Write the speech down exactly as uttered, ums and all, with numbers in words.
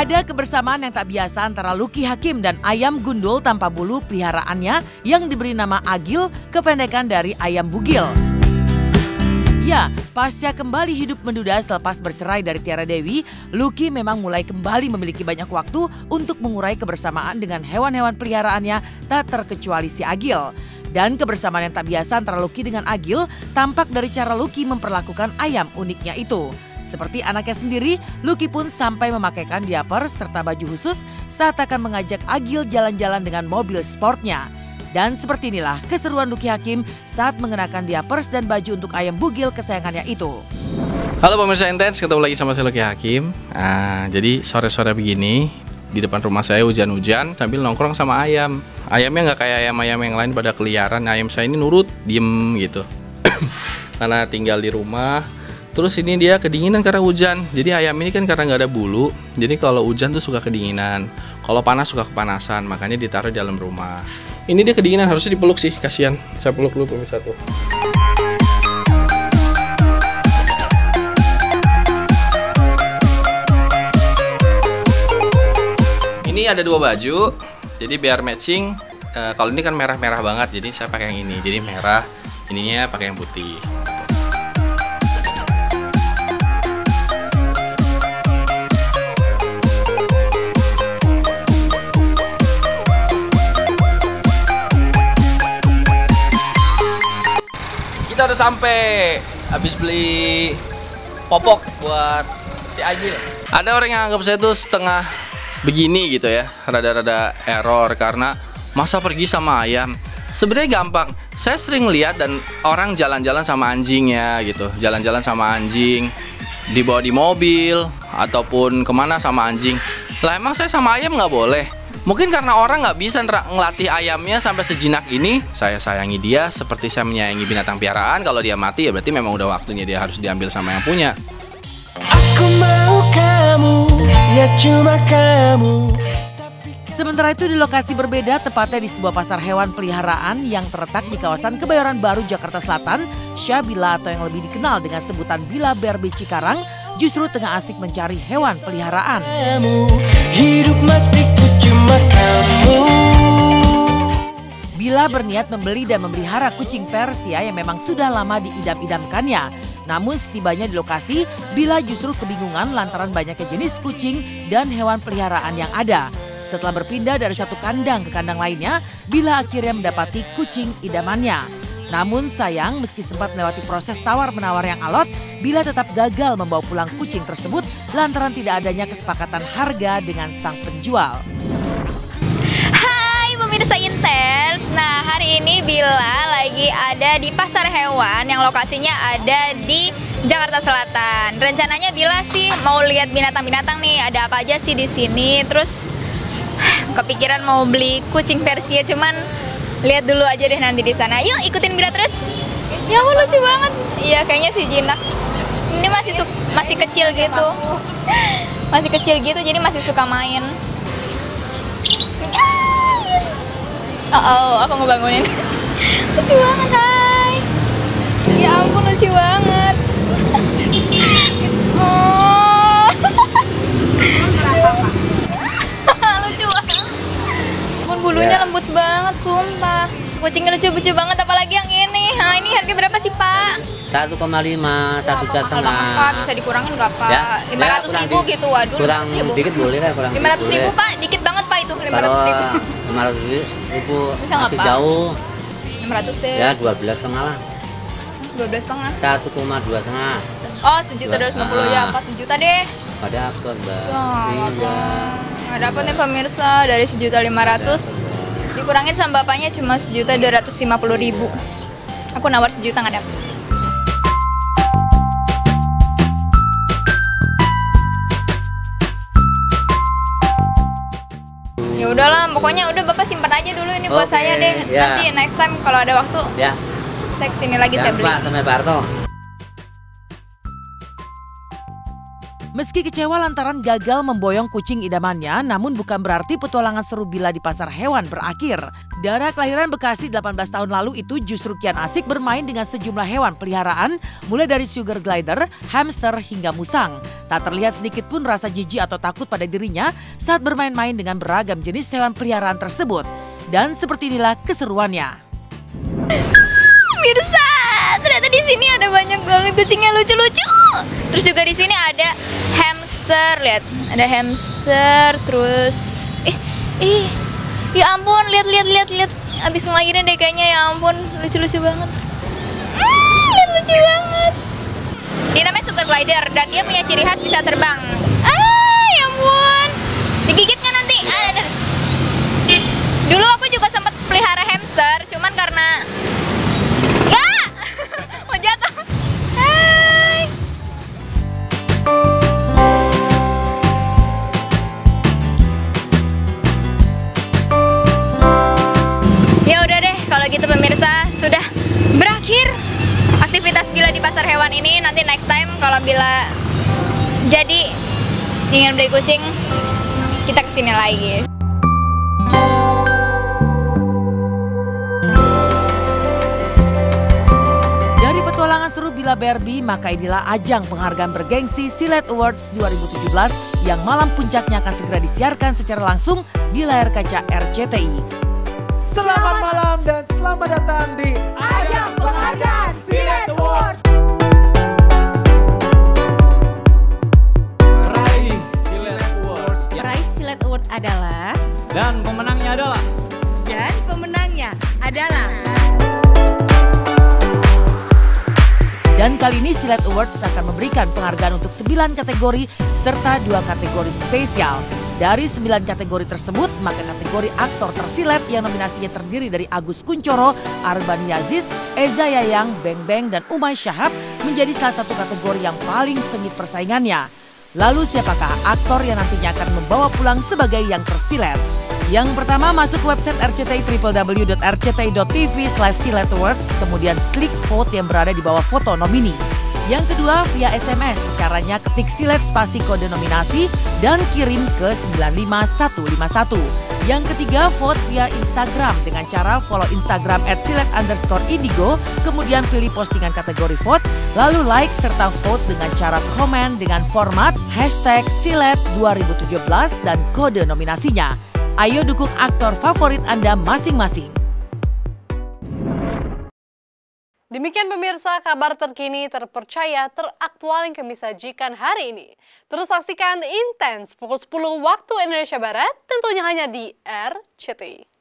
Ada kebersamaan yang tak biasa antara Lucky Hakim dan ayam gundul tanpa bulu peliharaannya yang diberi nama Agil, kependekan dari ayam bugil. Ya, pasca kembali hidup menduda selepas bercerai dari Tiara Dewi, Lucky memang mulai kembali memiliki banyak waktu untuk mengurai kebersamaan dengan hewan-hewan peliharaannya, tak terkecuali si Agil. Dan kebersamaan yang tak biasa antara Lucky dengan Agil tampak dari cara Lucky memperlakukan ayam uniknya itu. Seperti anaknya sendiri, Lucky pun sampai memakaikan diapers serta baju khusus saat akan mengajak Agil jalan-jalan dengan mobil sportnya. Dan seperti inilah keseruan Lucky Hakim saat mengenakan diapers dan baju untuk ayam bugil kesayangannya itu. Halo pemirsa Intens, ketemu lagi sama saya Lucky Hakim. Nah, jadi sore-sore begini di depan rumah saya hujan-hujan sambil nongkrong sama ayam. Ayamnya nggak kayak ayam-ayam yang lain pada keliaran. Ayam saya ini nurut, diem gitu. Karena tinggal di rumah. Terus ini dia kedinginan karena hujan. Jadi ayam ini kan karena nggak ada bulu. Jadi kalau hujan tuh suka kedinginan. Kalau panas suka kepanasan. Makanya ditaruh di dalam rumah. Ini dia kedinginan, harusnya dipeluk sih. Kasihan. Saya peluk dulu pemirsa tuh. Ini ada dua baju. Jadi biar matching. E, kalau ini kan merah-merah banget. Jadi saya pakai yang ini. Jadi merah. Ininya pakai yang putih. Kita udah sampai, habis beli popok buat si Agil. Ada orang yang anggap saya tuh setengah begini gitu ya, rada-rada error karena masa pergi sama ayam. Sebenarnya gampang. Saya sering lihat dan orang jalan-jalan sama anjingnya gitu, jalan-jalan sama anjing, dibawa di mobil ataupun kemana sama anjing. Lah emang saya sama ayam nggak boleh? Mungkin karena orang nggak bisa ngelatih ayamnya sampai sejinak ini. Saya sayangi dia seperti saya menyayangi binatang piaraan. Kalau dia mati ya berarti memang udah waktunya dia harus diambil sama yang punya. Aku mau kamu, ya cuma kamu. Sementara itu di lokasi berbeda, tepatnya di sebuah pasar hewan peliharaan yang terletak di kawasan Kebayoran Baru, Jakarta Selatan, Syabila atau yang lebih dikenal dengan sebutan Bila Berbi Cikarang, justru tengah asik mencari hewan peliharaan. Hidup matiku cuma kamu. Bila berniat membeli dan memelihara kucing Persia yang memang sudah lama diidam-idamkannya. Namun setibanya di lokasi, Bila justru kebingungan lantaran banyaknya jenis kucing dan hewan peliharaan yang ada. Setelah berpindah dari satu kandang ke kandang lainnya, Bila akhirnya mendapati kucing idamannya. Namun sayang, meski sempat melewati proses tawar-menawar yang alot, Bila tetap gagal membawa pulang kucing tersebut lantaran tidak adanya kesepakatan harga dengan sang penjual. Hai pemirsa Intens, nah hari ini Bila lagi ada di pasar hewan yang lokasinya ada di Jakarta Selatan. Rencananya Bila sih mau lihat binatang-binatang nih, ada apa aja sih di sini. Terus kepikiran mau beli kucing Persia, cuman lihat dulu aja deh nanti di sana. Yuk ikutin Bila terus. Ya ampun lucu banget. Iya kayaknya si jinak. Ini masih masih kecil gitu. Masih kecil gitu jadi masih suka main. Oh, oh aku ngebangunin. Lucu banget, hai. Ya ampun lucu banget. Oh. Lucu banget. Ampun bulunya lembut banget, sumpah. Kucingnya lucu-lucu banget, apalagi yang ini. Nah, ini harga berapa sih, Pak? satu koma lima, satu juta setengah. Pak, bisa dikurangin nggak, Pak? Ya, lima ratus ribu gitu, waduh. Kurang dikit boleh lah, kurang lima ratus ribu, Pak. Dikit banget, Pak, itu lima ratus ribu. lima ratus ribu Bisa nggak, masih Pak? jauh. enam ratus deh. Ya, dua belas setengah lah. dua belas setengah. satu koma dua setengah. Oh, sejuta dua ratus lima puluh ya, Pak. Sejuta deh. Pada apa, Mbak? Wah, Iya. nggak dapat nih pemirsa, dari sejuta lima ratus dikurangin sama bapaknya cuma sejuta dua ratus lima puluh ribu. Aku nawar sejuta nggak dapet. Ya udahlah, pokoknya udah bapak simpan aja dulu ini buat Oke, saya deh. ya. Nanti next time kalau ada waktu, Ya. saya kesini lagi saya Ya, beli. Pak, sama Pak Harto. Meski kecewa lantaran gagal memboyong kucing idamannya, namun bukan berarti petualangan seru Bila di pasar hewan berakhir. Dara kelahiran Bekasi delapan belas tahun lalu itu justru kian asik bermain dengan sejumlah hewan peliharaan, mulai dari sugar glider, hamster hingga musang. Tak terlihat sedikit pun rasa jijik atau takut pada dirinya saat bermain-main dengan beragam jenis hewan peliharaan tersebut. Dan seperti inilah keseruannya. Mirsa, ternyata di sini ada banyak banget kucingnya lucu-lucu. Terus juga di sini ada hamster, lihat, ada hamster, terus, ih, ih, ya ampun, lihat, lihat, lihat, lihat, abis ngelahirin deh kayaknya, ya ampun, lucu-lucu banget. Hmm, lihat lucu banget. Dia namanya sugar glider dan dia punya ciri khas bisa terbang. Ah, ya ampun, digigit kan nanti? Ah, ada. Dulu aku juga sempat pelihara hamster, cuman karena ya mau jatuh. Hai. Ya udah deh, kalau gitu pemirsa, sudah berakhir aktivitas Bila di pasar hewan ini. Nanti next time kalau Bila jadi ingin beli kucing, kita kesini lagi. Petualangan seru Bila Barbie, maka inilah ajang penghargaan bergengsi Silet Awards dua ribu tujuh belas yang malam puncaknya akan segera disiarkan secara langsung di layar kaca R C T I. Selamat malam dan selamat datang di ajang penghargaan Silet Awards. Peraih Silet Awards. Peraih Silet Awards adalah Dan pemenangnya adalah dan pemenangnya adalah Dan kali ini Silet Awards akan memberikan penghargaan untuk sembilan kategori serta dua kategori spesial. Dari sembilan kategori tersebut, maka kategori aktor tersilet yang nominasinya terdiri dari Agus Kuncoro, Arban Yazis, Eza Yayang, Beng Beng, dan Umay Shahab menjadi salah satu kategori yang paling sengit persaingannya. Lalu siapakah aktor yang nantinya akan membawa pulang sebagai yang tersilet? Yang pertama, masuk ke website R C T I w w w dot r c t i dot t v slash silet awards, kemudian klik vote yang berada di bawah foto nomini. Yang kedua, via S M S, caranya ketik silet spasi kode nominasi dan kirim ke sembilan lima satu lima satu. Yang ketiga, vote via Instagram dengan cara follow Instagram at silet underscore indigo, kemudian pilih postingan kategori vote, lalu like serta vote dengan cara komen dengan format hashtag silet dua ribu tujuh belas dan kode nominasinya. Ayo dukung aktor favorit Anda masing-masing. Demikian pemirsa, kabar terkini, terpercaya, teraktual yang kami sajikan hari ini. Terus saksikan Intens pukul sepuluh waktu Indonesia Barat, tentunya hanya di R C T I.